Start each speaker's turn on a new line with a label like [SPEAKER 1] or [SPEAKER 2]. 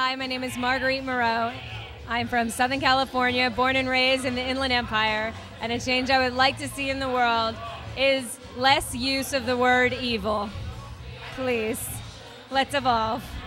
[SPEAKER 1] Hi, my name is Marguerite Moreau. I'm from Southern California, born and raised in the Inland Empire, and a change I would like to see in the world is less use of the word evil. Please, let's evolve.